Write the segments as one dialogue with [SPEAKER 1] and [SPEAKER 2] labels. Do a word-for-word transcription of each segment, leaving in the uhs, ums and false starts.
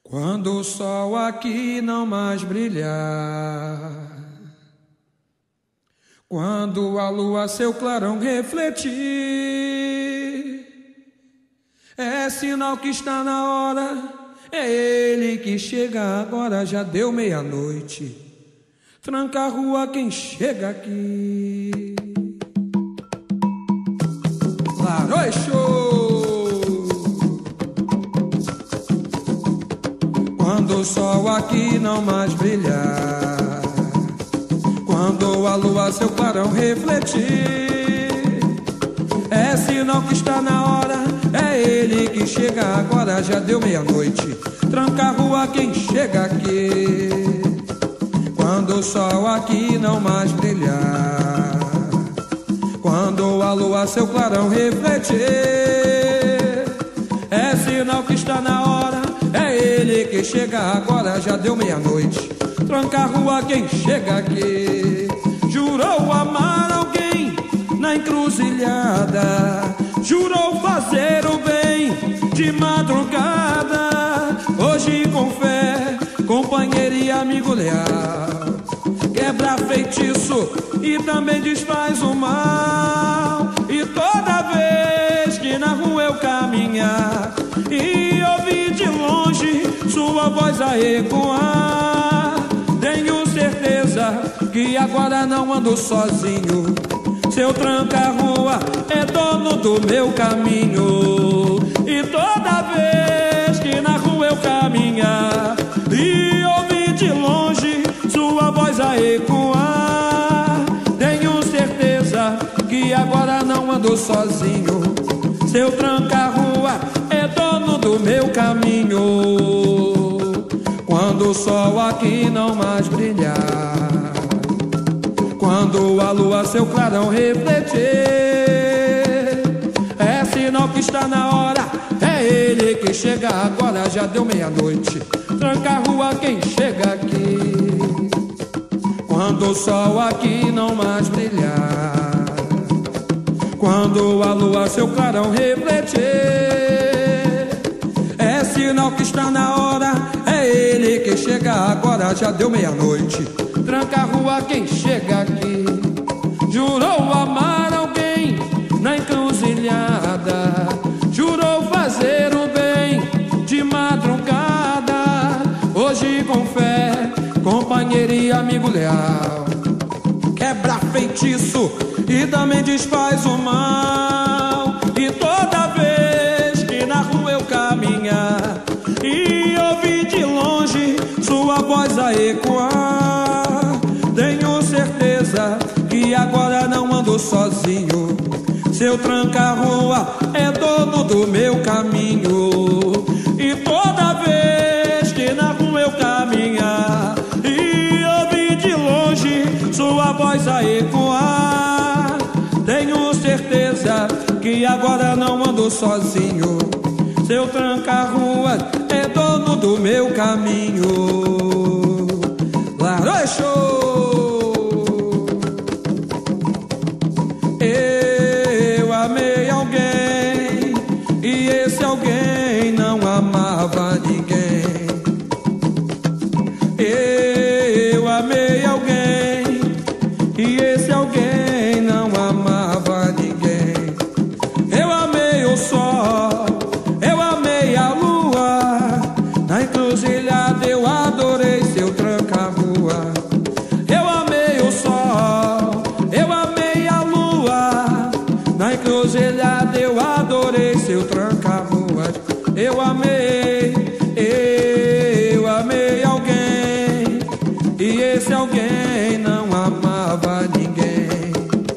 [SPEAKER 1] Quando o sol aqui não mais brilhar, quando a lua seu clarão refletir, é sinal que está na hora, é ele que chega agora. Já deu meia-noite, tranca a rua quem chega aqui. Laroi show! Quando o sol aqui não mais brilhar, quando a lua seu clarão refletir, é sinal que está na hora, é ele que chega agora. Já deu meia-noite, tranca a rua quem chega aqui. Quando o sol aqui não mais brilhar, quando a lua seu clarão refletir, é sinal que está na hora, é ele que chega agora. Já deu meia-noite, tranca a rua quem chega aqui. Jurou amar alguém na encruzilhada, jurou fazer o bem de madrugada. Hoje com fé, companheiro e amigo leal, quebra feitiço e também desfaz o mal. E toda vez que na rua eu caminhar e ouvir de longe sua voz a ecoar, tenho certeza que agora não ando sozinho. Seu tranca-rua é dono do meu caminho. E toda vez que na rua eu caminhar e ouvir de longe sua voz a ecoar, tenho certeza que agora não ando sozinho. Seu tranca-rua é dono do meu caminho. Quando o sol aqui não mais brilhar, quando a lua seu clarão refletir, é sinal que está na hora, é ele que chega agora. Já deu meia-noite, tranca a rua quem chega aqui. Quando o sol aqui não mais brilhar, quando a lua seu clarão refletir, é sinal que está na hora, é ele que chega agora. Já deu meia-noite, tranca a rua quem chega aqui. Jurou amar alguém na encruzilhada, jurou fazer o bem de madrugada. Hoje com fé, companheiro e amigo leal, quebra feitiço e também desfaz o mal. E toda vez que na rua eu caminhar e ouvir de longe sua voz a ecoar, tenho certeza que agora não ando sozinho. Seu tranca-rua é dono do meu caminho. E toda vez que na rua eu caminhar e ouvir de longe sua voz a ecoar, tenho certeza que agora não ando sozinho. Seu tranca-rua é dono do meu caminho. Laroi show! Eu amei alguém e esse alguém não amava ninguém. Eu amei alguém e esse alguém não amava ninguém. Eu amei o sol, eu amei a lua, na encruzilhada eu adorei seu tranca-rua. Eu amei o sol, eu amei a lua, na encruzilhada eu adorei seu tranca-rua. Eu amei, eu amei alguém e esse alguém não amava ninguém.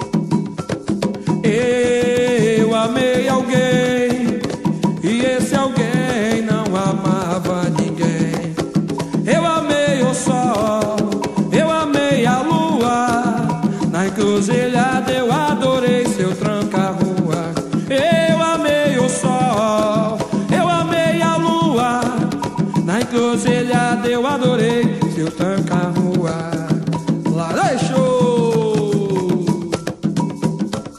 [SPEAKER 1] Eu amei alguém e esse alguém não amava ninguém. Eu amei o sol, eu amei a lua, na encruzilhada eu adorei seu tranca-rua. Eu amei o sol, eu amei a lua, na encruzilhada eu adorei seu tranca-rua. Laroi show!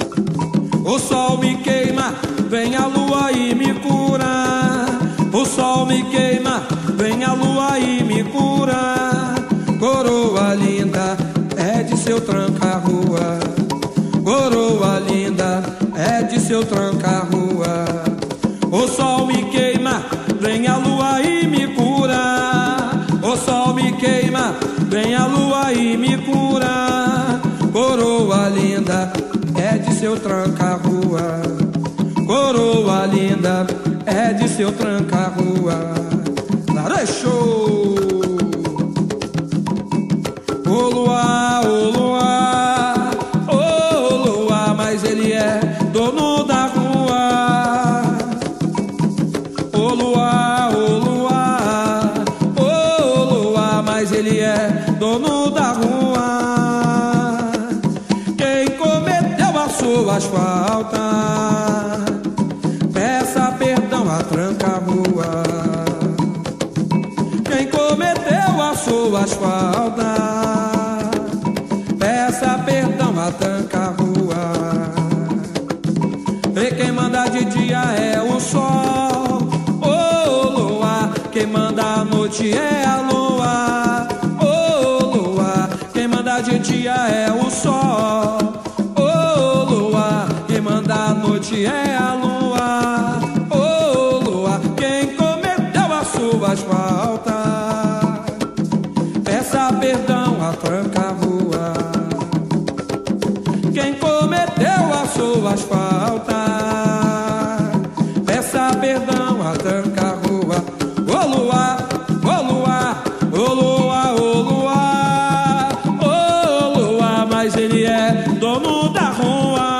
[SPEAKER 1] O sol me queima, vem a lua e me cura. O sol sol me queima, vem a lua e me cura. Coroa linda, é de seu tranca-rua. Coroa linda, é de seu tranca-rua. O sol me queima, vem a lua e me cura. O sol me queima, vem a lua e me cura. Coroa linda, é de seu tranca-rua. Coroa linda, é de seu tranca-rua. Lareixou! Ô luar, ô luar, ô luar, mas ele é dono da rua. Ô luar, ô luar, ô luar, mas ele é dono da rua. Quem cometeu as suas faltas, peça perdão à tranca-rua. Quem cometeu as suas faltas, peça perdão à tranca-rua. E quem manda de dia é o sol, ô luar. Quem manda à noite é a lua, ô luar. Quem manda de dia é o sol, ô luar. Quem manda à noite é a lua, ô luar. Quem cometeu as suas faltas, peça perdão à tranca-rua. Quem cometeu as suas faltas, peça perdão à tranca-rua. Ô luar, ô luar, ô luar, ô luar, ô luar, mas ele é dono da rua.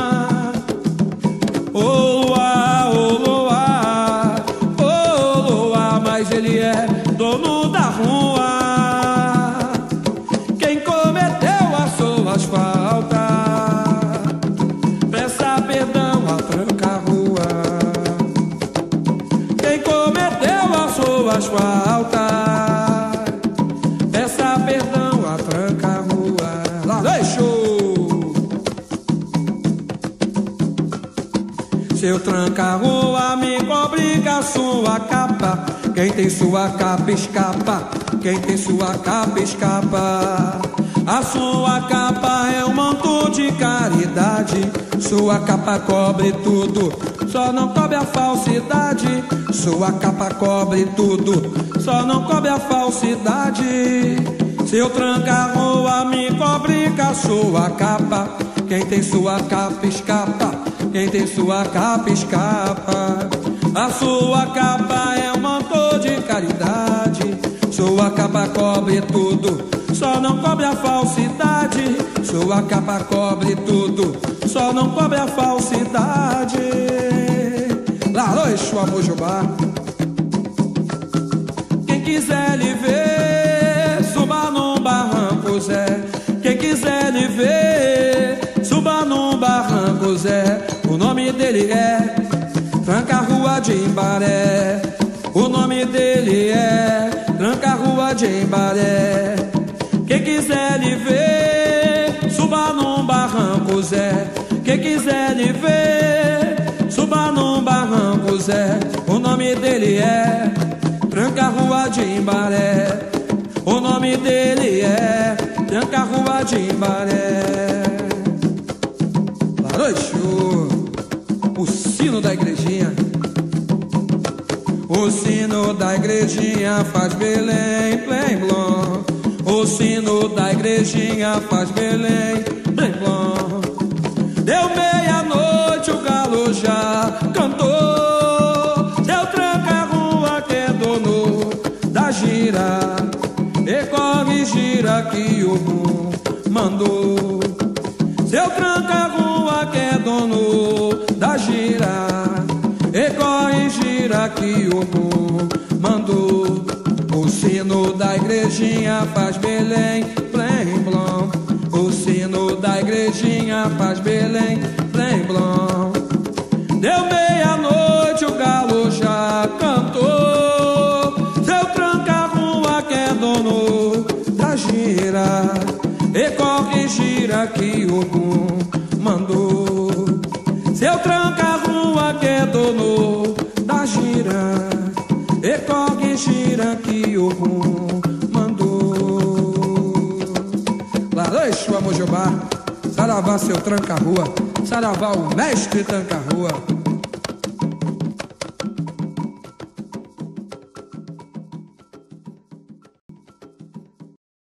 [SPEAKER 1] Ô luar, ô luar, ô luar, mas ele é dono da rua. Quem cometeu as suas faltas, peça perdão à tranca-rua. Quem cometeu as suas faltas, peça perdão à tranca-rua. Lá deixou! Seu tranca-rua me cobre com a sua capa. Quem tem sua capa escapa, quem tem sua capa escapa. A sua capa é um manto de caridade. Sua capa cobre tudo, só não cobre a falsidade. Sua capa cobre tudo, só não cobre a falsidade. Seu tranca-rua me cobre com a sua capa. Quem tem sua capa escapa, quem tem sua capa escapa. A sua capa é um manto de caridade. Sua capa cobre tudo, só não cobre a falsidade. Sua capa cobre tudo, só não cobre a falsidade. Laroixo, Amojubá. Quem quiser lhe ver, suba num barranco, Zé. Quem quiser lhe ver, suba num barranco, Zé. O nome dele é Tranca-Rua de Embaré. O nome dele é Tranca-Rua de Embaré. Quem quiser lhe ver, suba num barranco, Zé. Quem quiser lhe ver, suba num barranco, Zé. O nome dele é Tranca-Rua de Embaré. O nome dele é Tranca-Rua de Embaré. Laroixo, o sino da igrejinha. O sino da igrejinha faz Belém, Belém, blom. O sino da igrejinha faz Belém, Belém, blom. Deu meia-noite, o galo já cantou. Deu tranca-rua que é dono da gira. E corre gira que o bum mandou. Seu tranca-rua que é dono da gira. E corre gira que o bum mandou. O sino da igrejinha faz Belém, Belém, blom. O sino da igrejinha faz Belém, Belém, blom. Deu meia-noite, o galo já cantou. Seu tranca-rua que é dono da gira. E corre gira que o bum mandou. Seu tranca-rua que é dono da gira. alguém gira que o rum mandou. Lá, Exu Amojobá, saravá seu tranca-rua, saravá o mestre tranca-rua.